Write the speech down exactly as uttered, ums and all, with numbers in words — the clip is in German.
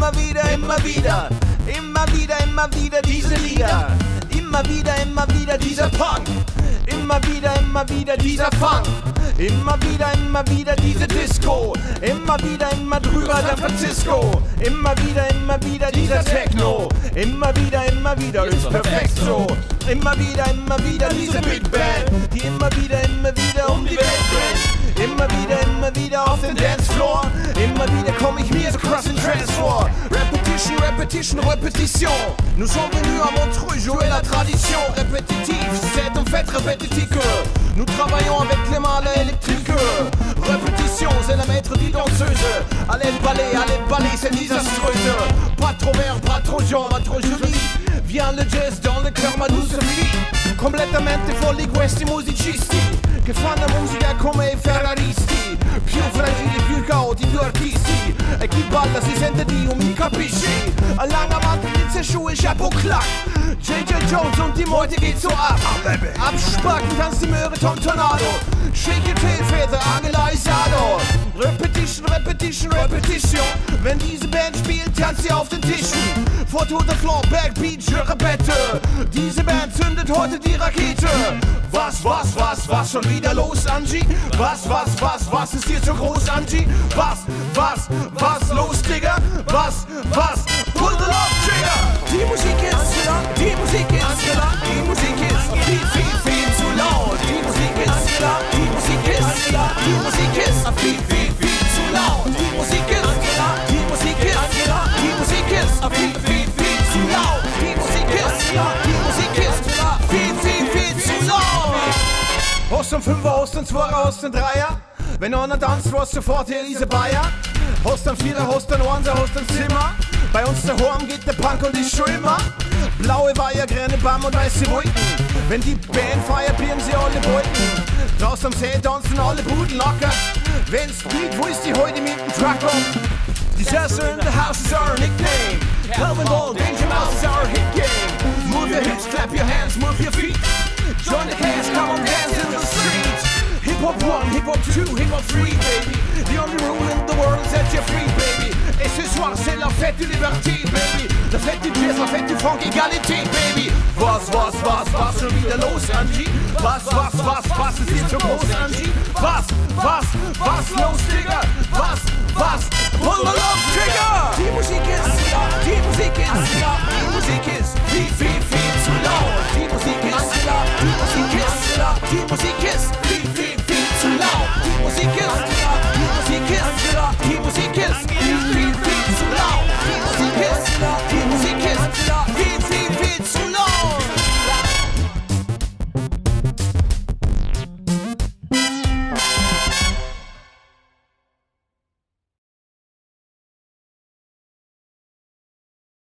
immer wieder, immer wieder. Immer wieder, immer wieder diese Lieder. Immer wieder, immer wieder dieser Punk. Immer wieder, immer wieder dieser Funk. Immer wieder, immer wieder diese Disco. Immer wieder, immer drüber San Francisco. Immer wieder, immer wieder dieser Techno. Immer wieder, immer wieder ist perfekt so. Immer wieder, immer wieder diese Big Band, die immer wieder, immer wieder um die Welt rennt. Immer wieder, immer wieder auf den Dancefloor. Immer wieder komm ich mir so krass in Trance vor. Repetition, Repetition, Repetition. Nous sommes venus à Montreux jouer la tradition. Répétitif, c'est en fait répétitique. Nous travaillons avec les mâles électriques. Répétition, c'est la maître dit danseuse. Allez balai, allez balai, c'est désastreuse. Pas trop vert, pas trop jaune, pas trop joli. Viens le jazz dans le cœur, ma douce fille. Completamente folli questi musicisti che fanno musica come i ferraristi. Più fragili, più cauti, più artisti. E chi balla si sente Dio, mi capisci? Lange Mantel, Litze, Schuhe, Chapeau, Klack. J J Jones und die Meute geht so ab. Abspacken, tanzt die Möhre, Tom Tornado. Shake your tail, Väter, Angela Isado. Repetition, Repetition, Repetition. Wenn diese Band spielt, tanzt sie auf den Tischen. Foot to the floor, Backbeat, je répète. Diese Band zündet heute die Rakete. Was, was, was, was schon wieder los, Angie? Was, was, was, was ist hier so groß, Angie? Was, was, was los, Digga? Was, was, pull the love trigger! Die Musik ist, die Musik ist, die Musik ist viel, viel, viel zu laut. Die Musik ist, die Musik ist, die Musik ist viel, viel, viel zu laut. Die Musik ist, die Musik ist, die Musik ist viel, viel, viel zu laut. Die Musik ist, die Musik ist viel, viel, viel zu laut. Hast du einen Fünfer, hast du einen Zweier, hast du einen Dreier? Wenn einer tanzt, was sofort hier diese Bayer. Hast du einen Vierer, hast du einen Einser, hast du ein Zimmer. Bei uns daheim geht der Punk und ist schon immer. Blaue Weiher, grüne Baum und weiße Wolken. Wenn die Band feiert, bieren sie alle Wolken. Draußen am See tanzen alle Buden locker. Wenn's geht, wo ist die heute mit dem Trucker? Disaster in the house is our nickname. Calvin Ball, Danger Mouse is our hit game. Move your hips, clap your hands, move your feet. Join the cast, come on, dance in the streets. Hip Hop one, Hip Hop two, Hip Hop three, baby. The only rule in the world is that you're free, baby. Et ce soir, c'est la fête du liberté, baby. La fête du jazz, la fête du funk, égalité, baby. Was, was, was, was schon wieder los, Angie? Was, was, was, was ist hier so groß, Angie? Was, was, was los, Digga? Was, was, pull the love trigger! Die Musik ist, die Musik ist, die Musik ist viel, viel, viel zu laut. Die Musik